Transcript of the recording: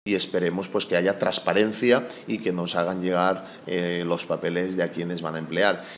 y esperemos pues que haya transparencia y que nos hagan llegar los papeles de a quienes van a emplear.